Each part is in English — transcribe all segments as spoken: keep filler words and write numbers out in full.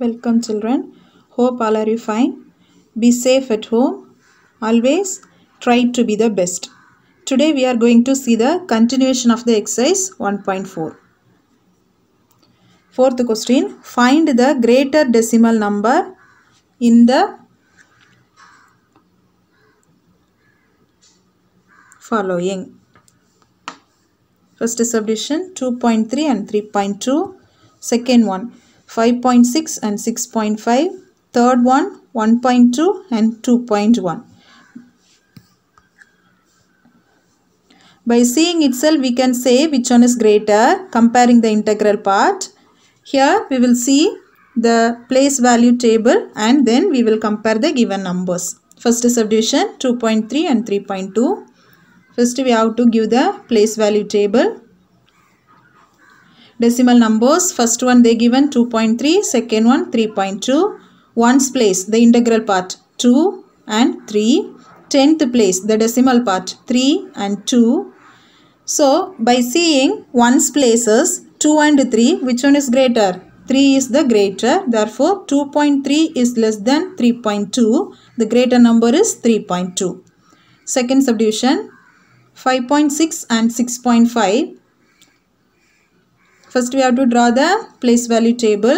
Welcome children. Hope all are you fine. Be safe at home. Always try to be the best. Today we are going to see the continuation of the exercise one point four. Fourth question. Find the greater decimal number in the following. First subdivision two point three and three point two. Second one five point six and six point five. Third one one point two and two point one. By seeing itself we can say which one is greater comparing the integral part. Here we will see the place value table and then we will compare the given numbers. First subdivision two point three and three point two. First we have to give the place value table. Decimal numbers, first one they given two point three, second one three point two. Ones place, the integral part two and three. Tenth place, the decimal part three and two. So by seeing ones places two and three, which one is greater? three is the greater. Therefore two point three is less than three point two. The greater number is three point two. Second subdivision five point six and six point five. First we have to draw the place value table.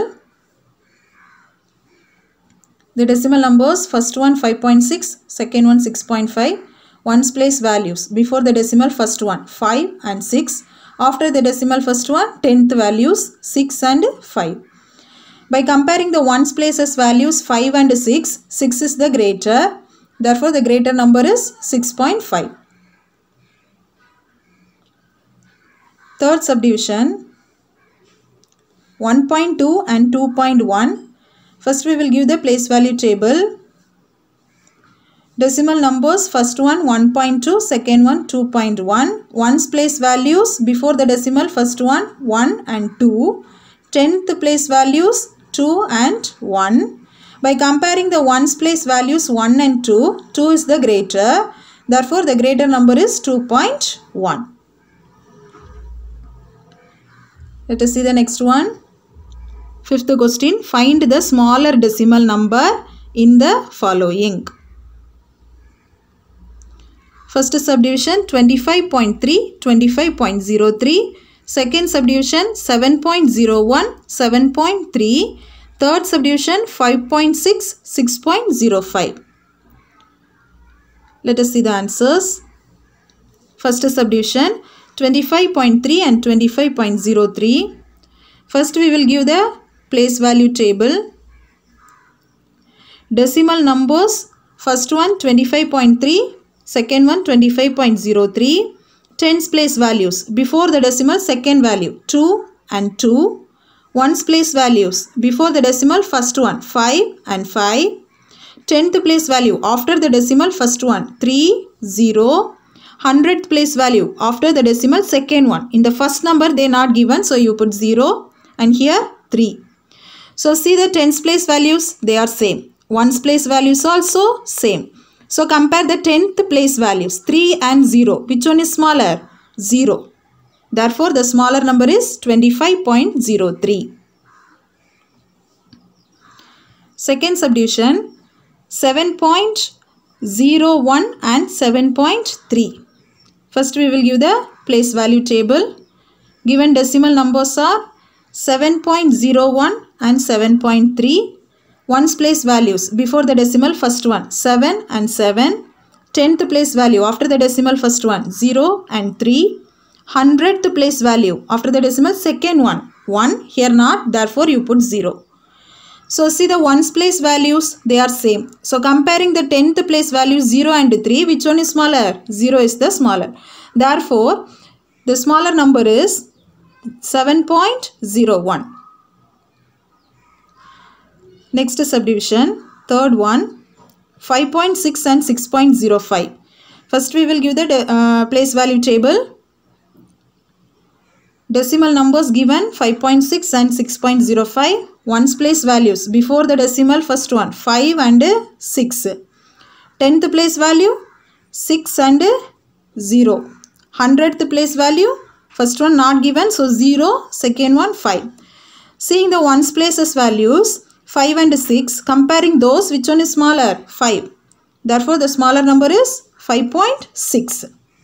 The decimal numbers, first one five point six, second one six point five. Ones place values. Before the decimal first one five and six. After the decimal first one tenth values six and five. By comparing the ones places values five and six, six is the greater. Therefore the greater number is six point five. Third subdivision one point two and two point one. First we will give the place value table. Decimal numbers, first one one point two, second one two point one. Ones place values before the decimal first one one and two. Tenth place values two and one. By comparing the ones place values one and two, two is the greater. Therefore the greater number is two point one. Let us see the next one. Fifth question. Find the smaller decimal number in the following. First subdivision twenty-five point three, twenty-five point zero three. Second subdivision seven point zero one, seven point three. Third subdivision five point six, six point zero five. Let us see the answers. First subdivision twenty-five point three and twenty-five point zero three. First we will give the place value table. Decimal numbers, first one twenty-five point three, second one twenty-five point zero three. Tens place values before the decimal second value two and two. Ones place values before the decimal first one five and five. Tenth place value after the decimal first one three, zero. Hundredth place value after the decimal second one. In the first number they not given, so you put zero and here three. So see the tens place values, they are same. Ones place values also same. So compare the tenth place values three and zero. Which one is smaller? zero. Therefore the smaller number is twenty-five point zero three. Second subdivision seven point zero one and seven point three. First we will give the place value table. Given decimal numbers are seven point zero one and seven point three. Ones place values before the decimal first one seven and seven. Tenth place value after the decimal first one zero and three. Hundredth place value after the decimal second one one. Here not, therefore you put zero. So see the ones place values, they are same. So comparing the tenth place values zero and three, which one is smaller? zero is the smaller. Therefore the smaller number is seven point zero one. Next subdivision, third one, five point six and six point zero five. First we will give the uh, place value table. Decimal numbers given five point six and six point zero five. Ones place values before the decimal first one five and six. Tenth place value six and zero. Hundredth place value, first one not given, so zero, second one five. Seeing the ones places values, five and six. Comparing those, which one is smaller? five. Therefore, the smaller number is five point six.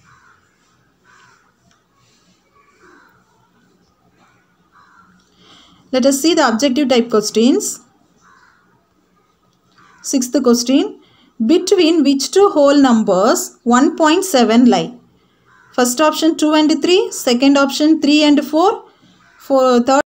Let us see the objective type questions. Sixth question. Between which two whole numbers one point seven lie? First option two and three. Second option three and four. For third